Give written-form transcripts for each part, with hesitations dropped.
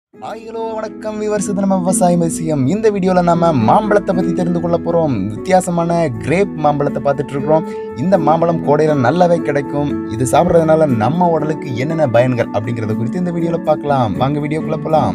Hi hello வணக்கம் viewers, இது நம்ம விவசாயம் விஷயம். இந்த வீடியோவில் நம்ம மாம்பழத்தை பற்றி தெரிந்து கொள்ள போகிறோம். வித்தியாசமான கிரேப் மாம்பழத்தை பார்த்துட்டு இருக்கிறோம். இந்த மாம்பழம் கோடையில் நல்லாவே கிடைக்கும். இது சாப்பிட்றதுனால நம்ம உடலுக்கு என்னென்ன பயன்கள் அப்படிங்கிறத குறித்து இந்த வீடியோவில் பார்க்கலாம். வாங்க வீடியோக்குள்ளே போகலாம்.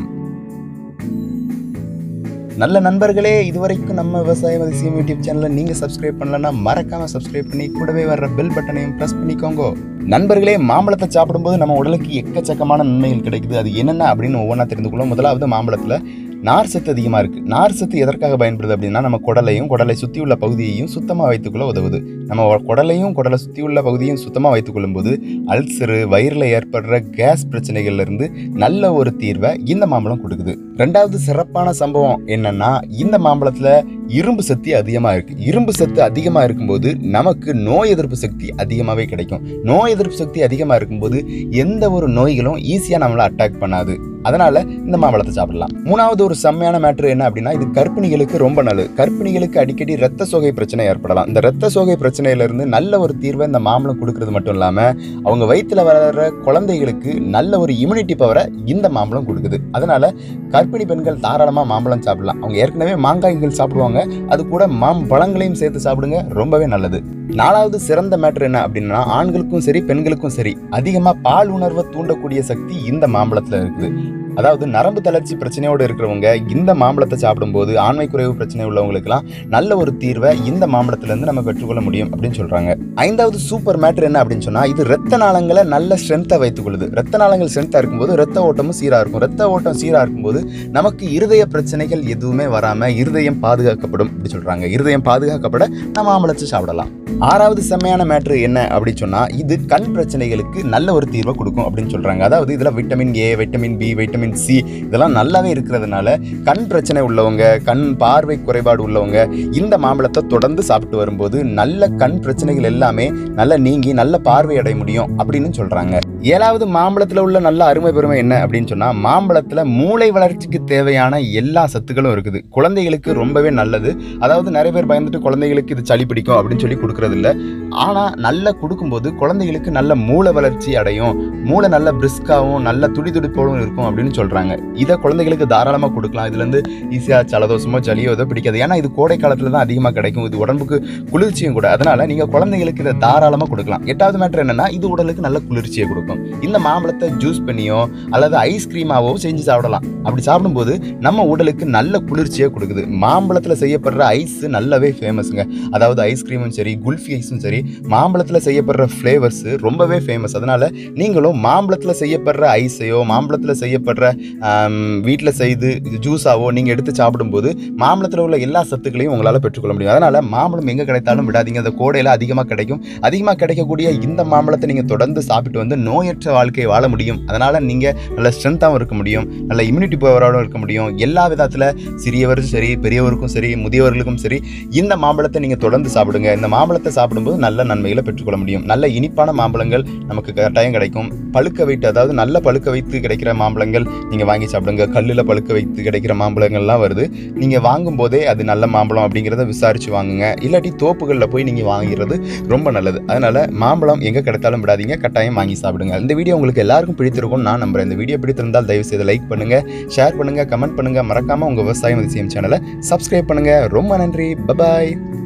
நல்ல நண்பர்களே, இதுவரைக்கும் நம்ம விவசாயம் அதிசயம் யூடியூப் சேனலை நீங்கள் சப்ஸ்கிரைப் பண்ணலன்னா மறக்காமல் சப்ஸ்கிரைப் பண்ணி கூடவே வர்ற பெல் பட்டனையும் ப்ரெஸ் பண்ணிக்கோங்க. நண்பர்களே, மாம்பழத்தை சாப்பிடும்போது நம்ம உடலுக்கு எக்கச்சக்கமான நன்மைகள் கிடைக்குது. அது என்னென்ன அப்படின்னு ஒவ்வொன்றா தெரிந்து கொள்ளும். முதலாவது, மாம்பழத்தில் நார் சத்து அதிகமாக இருக்குது. நார் சத்து எதற்காக பயன்படுது அப்படின்னா, நம்ம குடலை சுற்றி உள்ள பகுதியையும் சுத்தமாக வைத்துக்கொள்ள உதவுது. நம்ம குடலை சுற்றி உள்ள பகுதியும் சுத்தமாக வைத்துக்கொள்ளும் போது அல்சரு, வயிறில் ஏற்படுற கேஸ் பிரச்சனைகள்லேருந்து நல்ல ஒரு தீர்வை இந்த மாம்பழம் கொடுக்குது. ரெண்டாவது சிறப்பான சம்பவம் என்னன்னா, இந்த மாம்பழத்தில் இரும்பு சக்தி அதிகமாக இருக்குது. இரும்பு சத்து அதிகமாக இருக்கும்போது நமக்கு நோய் எதிர்ப்பு சக்தி அதிகமாகவே கிடைக்கும். நோய் எதிர்ப்பு சக்தி அதிகமாக இருக்கும்போது எந்த ஒரு நோய்களும் ஈஸியாக நம்மளை அட்டாக் பண்ணாது. அதனால இந்த மாம்பழத்தை சாப்பிடலாம். மூணாவது ஒரு செம்மையான மேட்ரு என்ன அப்படின்னா, இது கர்ப்பிணிகளுக்கு ரொம்ப நல்லது. கர்ப்பிணிகளுக்கு அடிக்கடி இரத்த சோகை பிரச்சனை ஏற்படலாம். இந்த இரத்த சோகை பிரச்சனையிலிருந்து நல்ல ஒரு தீர்வை இந்த மாம்பழம் கொடுக்கறது மட்டும் இல்லாமல், அவங்க வயிற்றில் வளர்கிற குழந்தைகளுக்கு நல்ல ஒரு இம்யூனிட்டி பவரை இந்த மாம்பழம் கொடுக்குது. அதனால கர்ப்பிணி பெண்கள் தாராளமாக மாம்பழம் சாப்பிடலாம். அவங்க ஏற்கனவே மாங்காய்கள் சாப்பிடுவாங்க, அது கூட மாம்பழங்களையும் சேர்த்து சாப்பிடுங்க, ரொம்பவே நல்லது. நாலாவது சிறந்த மேட்ரு என்ன அப்படின்னா, ஆண்களுக்கும் சரி பெண்களுக்கும் சரி அதிகமாக பால் உணர்வை தூண்டக்கூடிய சக்தி இந்த மாம்பழத்தில் இருக்குது. அதாவது நரம்பு தளர்ச்சி பிரச்சனையோடு இருக்கிறவங்க இந்த மாம்பழத்தை சாப்பிடும்போது ஆண்மை குறைவு பிரச்சனை உள்ளவங்களுக்குலாம் நல்ல ஒரு தீர்வை இந்த மாம்பழத்திலேருந்து நம்ம பெற்றுக்கொள்ள முடியும் அப்படின்னு சொல்கிறாங்க. ஐந்தாவது சூப்பர் மேட்ரு என்ன அப்படின்னு சொன்னால், இது ரத்த நாளங்களை நல்ல ஸ்ட்ரென்த்தை வைத்துக்கொள்ளுது. ரத்த நாளங்கள் ஸ்ட்ரென்த்தாக இருக்கும்போது ரத்த ஓட்டமும் சீராக இருக்கும். ரத்த ஓட்டம் சீராக இருக்கும்போது நமக்கு இருதய பிரச்சனைகள் எதுவுமே வராமல் இருதயம் பாதுகாக்கப்படும் அப்படி சொல்கிறாங்க. இருதயம் பாதுகாக்கப்பட நம்ம மாம்பழத்தை சாப்பிடலாம். ஆறாவது செம்மையான மேட்ரு என்ன அப்படின்னு சொன்னால், இது கண் பிரச்சனைகளுக்கு நல்ல ஒரு தீர்வை கொடுக்கும் அப்படின்னு சொல்கிறாங்க. அதாவது இதில் vitamin A, vitamin B, vitamin C இதெல்லாம் நல்லாவே இருக்கிறதுனால கண் பிரச்சனை உள்ளவங்க, கண் பார்வை குறைபாடு உள்ளவங்க இந்த மாம்பழத்தை தொடர்ந்து சாப்பிட்டு வரும்போது நல்ல கண் பிரச்சனைகள் எல்லாமே நல்லா நீங்கி நல்ல பார்வை அடைய முடியும் அப்படின்னு சொல்கிறாங்க. ஏழாவது மாம்பழத்தில் உள்ள நல்ல அருமை பெருமை என்ன அப்படின்னு சொன்னால், மாம்பழத்தில் மூளை வளர்ச்சிக்கு தேவையான எல்லா சத்துக்களும் இருக்குது. குழந்தைகளுக்கு ரொம்பவே நல்லது. அதாவது நிறைய பேர் பயந்துட்டு குழந்தைகளுக்கு இது சளி பிடிக்கும் அப்படின்னு சொல்லி கொடுக்கறது இல்லை. ஆனால் நல்லா கொடுக்கும்போது குழந்தைகளுக்கு நல்ல மூளை வளர்ச்சி அடையும், மூளை நல்ல பிரிஸ்காவும் நல்ல துடிதுடிப்போடும் இருக்கும் அப்படின்னு சொல்கிறாங்க. இதை குழந்தைகளுக்கு தாராளமாக கொடுக்கலாம். இதுலேருந்து ஈஸியாக ஜலதோஷமோ சளியோ ஏதோ பிடிக்காது. ஏன்னா இது கோடை காலத்தில் தான் அதிகமாக கிடைக்கும். இது உடம்புக்கு குளிர்ச்சியும் கூட. அதனால் நீங்கள் குழந்தைகளுக்கு இதை தாராளமாக கொடுக்கலாம். எட்டாவது மேட்டர் என்னென்னா, இது உடலுக்கு நல்ல குளிர்ச்சியை கொடுக்கும். இந்த மாம்பழத்தை ஜூஸ் பண்ணியோ அல்லது ஐஸ்கிரீமாவோ செஞ்சு சாப்பிடலாம். அப்படி சாப்பிடும்போது நம்ம உடலுக்கு நல்ல குளிர்ச்சியை கொடுக்குது. மாம்பழத்தில் செய்யப்படுற ஐஸ் நல்லாவே ஃபேமஸுங்க. அதாவது ஐஸ்கிரீமும் சரி, குல்ஃபி ஐஸும் சரி, மாம்பழத்தில் செய்யப்படுற ஃப்ளேவர்ஸ் ரொம்பவே ஃபேமஸ். அதனால் நீங்களும் மாம்பழத்தில் செய்யப்படுற ஐஸையோ மாம்பழத்தில் செய்யப்படுற வீட்டில் செய்து ஜூஸாவோ நீங்கள் எடுத்து சாப்பிடும்போது மாம்பழத்தில் உள்ள எல்லா சத்துக்களையும் உங்களால் பெற்றுக்கொள்ள முடியும். அதனால் மாம்பழம் எங்கே கிடைத்தாலும் விடாதீங்க. அந்த கோடையில் அதிகமாக கிடைக்கும். அதிகமாக கிடைக்கக்கூடிய இந்த மாம்பழத்தை நீங்கள் தொடர்ந்து சாப்பிட்டு வந்து நோயற்ற வாழ்க்கையை வாழ முடியும். அதனால் நீங்கள் நல்ல ஸ்ட்ரென்த்தாகவும் இருக்க முடியும், நல்ல இம்யூனிட்டி பவரோடும் இருக்க முடியும். எல்லா விதத்தில் சிறியவருக்கும் சரி, பெரியவருக்கும் சரி, முதியவர்களுக்கும் சரி இந்த மாம்பழத்தை நீங்கள் தொடர்ந்து சாப்பிடுங்க. இந்த மாம்பழத்தை சாப்பிடும்போது நல்ல நன்மைகளை பெற்றுக்கொள்ள முடியும். நல்ல இனிப்பான மாம்பழங்கள் நமக்கு கட்டாயம் கிடைக்கும். பழுக்க வைத்து, அதாவது நல்ல பழுக்க வைத்து கிடைக்கிற மாம்பழங்கள் நீங்கள் வாங்கி சாப்பிடுங்க. கல்லில் பழுக்க வைத்து கிடைக்கிற மாம்பழங்கள்லாம் வருது. நீங்கள் வாங்கும் போதே அது நல்ல மாம்பழம் அப்படிங்கிறத விசாரித்து வாங்குங்க. இல்லாட்டி தோப்புகளில் போய் நீங்கள் வாங்கிறது ரொம்ப நல்லது. அதனால் மாம்பழம் எங்கே கிடைத்தாலும் விடாதீங்க, கட்டாயம் வாங்கி சாப்பிடுங்க. இந்த வீடியோ உங்களுக்கு எல்லாருக்கும் பிடித்திருக்கும் நான் நம்புறேன். இந்த வீடியோ பிடித்திருந்தால் தயவு செய்து லைக் பண்ணுங்கள், ஷேர் பண்ணுங்கள், கமெண்ட் பண்ணுங்கள். மறக்காமல் உங்கள் விவசாயம் அதிசயம் சேனலை சப்ஸ்கிரைப் பண்ணுங்கள். ரொம்ப நன்றி. பபாய்.